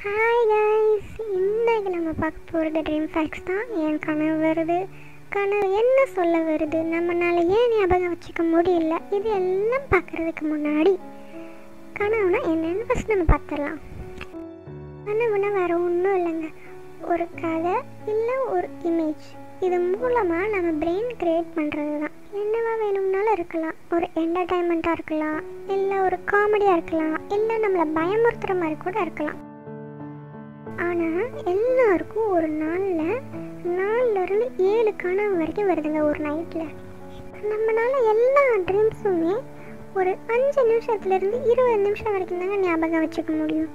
Hi guys, இன்றைக்கு நம்ம பார்க்க போகிறது ட்ரீம் ஃபேக்ட்ஸ் தான். ஏன் கனவு வருது, கனவு என்ன சொல்ல வருது, நம்மளால் ஏன் ஞாபகம் வச்சுக்க முடியல, இது எல்லாம் பார்க்குறதுக்கு முன்னாடி கனவுனா என்னென்னு ஃபஸ்ட் நம்ம பார்த்துடலாம். கனவுனா வேறு ஒன்றும் இல்லைங்க, ஒரு கதை இல்லை ஒரு இமேஜ். இது மூலமாக நம்ம பிரெயின் க்ரியேட் பண்ணுறது தான். என்னவா வேணும்னாலும் இருக்கலாம், ஒரு என்டர்டைன்மெண்ட்டாக இருக்கலாம், இல்லை ஒரு காமெடியாக இருக்கலாம், இல்லை நம்மளை பயமுறுத்துகிற மாதிரி கூட இருக்கலாம். ஆனால் எல்லாருக்கும் ஒரு நாளில் 4லேருந்து 7 கனவு வரைக்கும் வருதுங்க ஒரு நைட்டில். நம்மளால் எல்லா ட்ரீம்ஸுமே ஒரு 5 நிமிஷத்துலேருந்து 20 நிமிஷம் வரைக்கும் தாங்க ஞாபகம் வச்சுக்க முடியும்.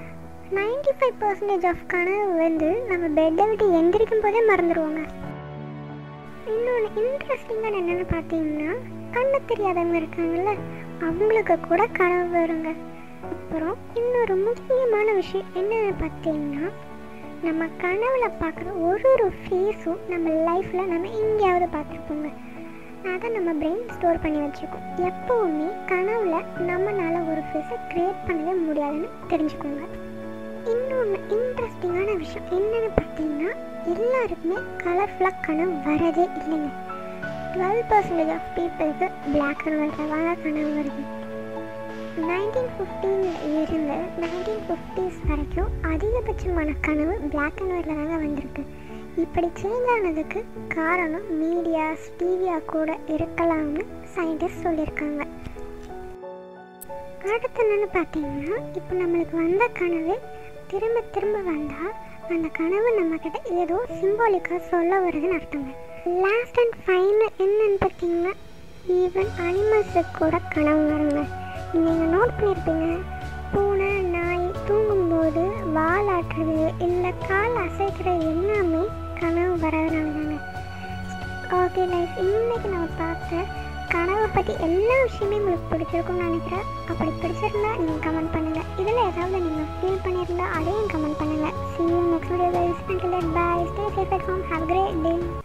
95% ஆஃப் கனவு நம்ம பெட்டை விட்டு எந்திரிக்கும் போதே மறந்துடுவாங்க. இன்னொன்று இன்ட்ரெஸ்டிங்காக என்னென்னு பார்த்தீங்கன்னா, கண்ணு தெரியாதவங்க இருக்காங்கல்ல, அவங்களுக்கு கூட கனவு வருங்க. அப்புறம் இன்னொரு முக்கியமான விஷயம் என்னென்னு பார்த்தீங்கன்னா, நம்ம கனவுல பார்க்குற ஒரு ஃபேஸும் நம்ம லைஃப்பில் நம்ம எங்கேயாவது பார்த்துருப்போங்க. அதை நம்ம பிரெயின் ஸ்டோர் பண்ணி வச்சுக்கோம். எப்போவுமே கனவுல நம்மளால் ஒரு ஃபேஸை க்ரியேட் பண்ணவே முடியாதுன்னு தெரிஞ்சுக்கோங்க. இன்னொன்று இன்ட்ரெஸ்டிங்கான விஷயம் என்னென்னு பார்த்தீங்கன்னா, எல்லாருக்குமே கலர்ஃபுல்லாக கனவு வரதே இல்லைங்க. 12% ஆஃப் பீப்புளுக்கு பிளாக் அண்ட் ஒயிட்டாக கனவு வருது. 1915 இருந்து 1950s வரைக்கும் அதிகபட்சமான கனவு பிளாக் அண்ட் ஒயிட்டில் தாங்க வந்திருக்கு. இப்படி சேஞ்ச் ஆனதுக்கு காரணம் மீடியாஸ், டிவியாக கூட இருக்கலாம்னு சயின்டிஸ்ட் சொல்லியிருக்காங்க. அடுத்து என்னென்னு பார்த்தீங்கன்னா, இப்போ நம்மளுக்கு வந்த கனவு திரும்ப திரும்ப வந்தால் அந்த கனவு நம்மக்கிட்ட ஏதோ சிம்பாலிக்காக சொல்ல வருதுன்னு அர்த்தங்க. லாஸ்ட் அண்ட் ஃபைனல் என்னன்னு பார்த்தீங்கன்னா, ஈவன் அனிமல்ஸுக்கு கூட கனவு வருங்க. நீங்கள் நோட் பண்ணியிருப்பீங்க, பூனை, நாய் தூங்கும்போது வால் ஆட்டுறது இல்லை கால் அசைக்கிறது எல்லாமே கனவு வரதுனால தாங்க. ஓகே லைஃப், இன்றைக்கி நம்ம பார்த்த கனவை பற்றி எல்லா விஷயமே உங்களுக்கு பிடிச்சிருக்கும்னு நினைக்கிறேன். அப்படி பிடிச்சிருந்தா நீங்கள் கமெண்ட் பண்ணுங்கள். இதில் ஏதாவது நீங்கள் ஃபீல் பண்ணியிருந்தால் அதையும் கமெண்ட் பண்ணுங்கள். See you next video guys. Until then, bye. Stay safe at home. Have a great day.